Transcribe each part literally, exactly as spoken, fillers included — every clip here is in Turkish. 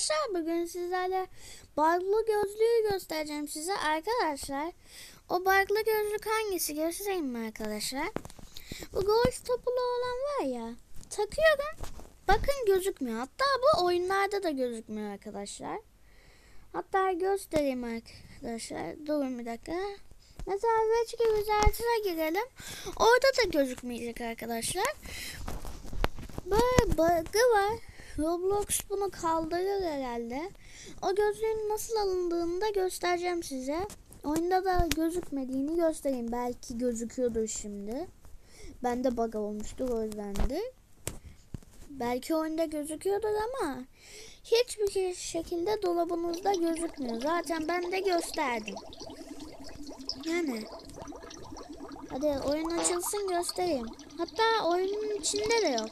arkadaşlar, bugün sizlerle barklı gözlüğü göstereceğim size arkadaşlar. O barklı gözlük hangisi göstereyim mi arkadaşlar? Bu golf topulu olan var ya, takıyorum, bakın gözükmüyor. Hatta bu oyunlarda da gözükmüyor arkadaşlar. Hatta göstereyim arkadaşlar, durun bir dakika. Mesela Reçki Wizard'a girelim, orada da gözükmeyecek arkadaşlar. Böyle bug'ı var. Roblox bunu kaldırır herhalde. O gözlüğün nasıl alındığını da göstereceğim size. Oyunda da gözükmediğini göstereyim. Belki gözüküyordur şimdi. Bende bug olmuştur, o yüzdendir. Belki oyunda gözüküyordur ama hiçbir şekilde dolabınızda gözükmüyor. Zaten ben de gösterdim. Yani hadi oyun açılsın göstereyim. Hatta oyunun içinde de yok.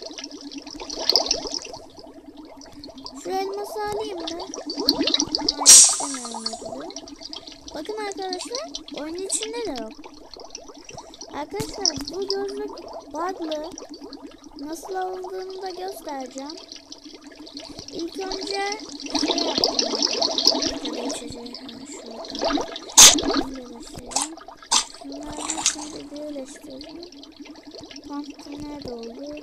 Şu elması alayım da. Hayır, istemiyorum ödülü. Bakın arkadaşlar, oyunun içinde de yok. Arkadaşlar, bu gözlük bug'lı. Nasıl alındığını da göstereceğim. İlk önce şey yapacağım. Şöyle içeceği şuradan. Birleştirelim. Şunları şimdi birleştirelim. Pumpkin nerede oldu?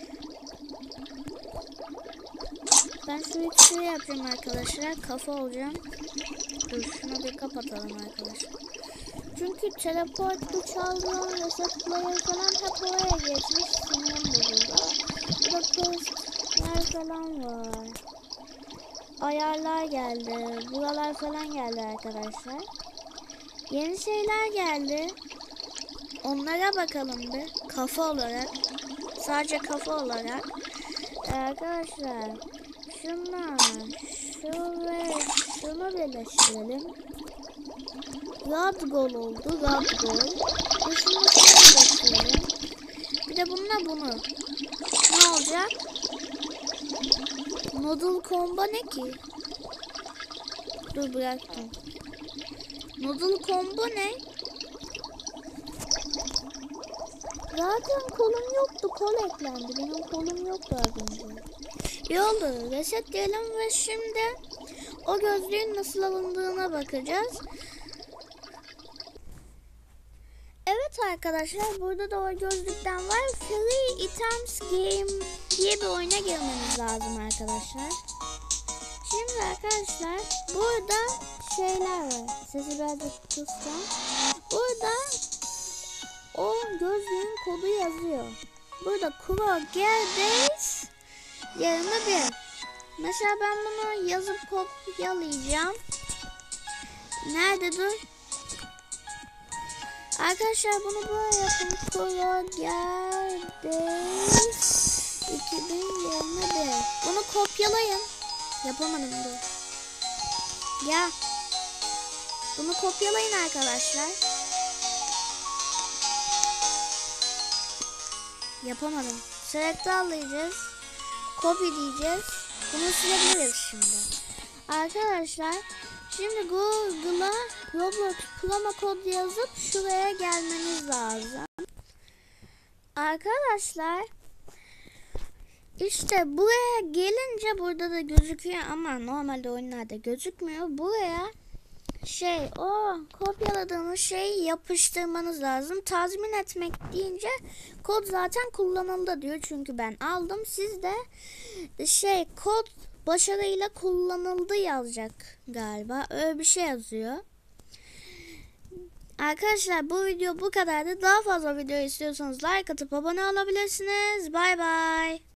Ben şu ikisini yapacağım arkadaşlar. Kafa olacağım. Dur, şunu bir kapatalım arkadaşlar. Çünkü teleportlu çalıyor, reset player falan hep oraya geçmiş. Sinirim bozuldu. Burada questler falan var. Ayarlar geldi. Buralar falan geldi arkadaşlar. Yeni şeyler geldi. Onlara bakalım bir. Kafa olarak. Sadece kafa olarak. Ee, arkadaşlar. Şunlar. Şu ve şunu birleştirelim. Rad gol oldu. Rad gol. Ve şunu birleştirelim. Bir de bununla bunu. Ne olacak? Noodle combo ne ki? Dur, bıraktım. Noodle combo ne? Zaten kolum yoktu. Kol eklendi. Benim kolum yoktu az önce. İyi oldu. Reset diyelim ve şimdi o gözlüğün nasıl alındığına bakacağız. Evet arkadaşlar, burada da o gözlükten var. Free Items Game diye bir oyuna girmemiz lazım arkadaşlar. Şimdi arkadaşlar, burada şeyler var. Sesi birazcık kıssam. Burada o gözlüğün kodu yazıyor. Burada Kuro Gerdays yerine bir. Mesela ben bunu yazıp kopyalayacağım. Nerede dur? Arkadaşlar bunu böyle yapın. Kuro Gerdays iki bin yirmi bir. Bunu kopyalayın. Yapamadım dur. Ya. Bunu kopyalayın arkadaşlar. Yapamadım. Select'e alacağız. Copy diyeceğiz. Bunu silebiliriz şimdi. Arkadaşlar, şimdi Google'a Roblox promo kod yazıp şuraya gelmeniz lazım. Arkadaşlar, işte buraya gelince burada da gözüküyor ama normalde oyunlarda gözükmüyor. Buraya şey o kopyaladığınız şeyi yapıştırmanız lazım. Tazmin etmek deyince kod zaten kullanıldı diyor. Çünkü ben aldım. Siz de şey kod başarıyla kullanıldı yazacak galiba. Öyle bir şey yazıyor. Arkadaşlar, bu video bu kadardı. Daha fazla video istiyorsanız like atıp abone olabilirsiniz. Bay bay.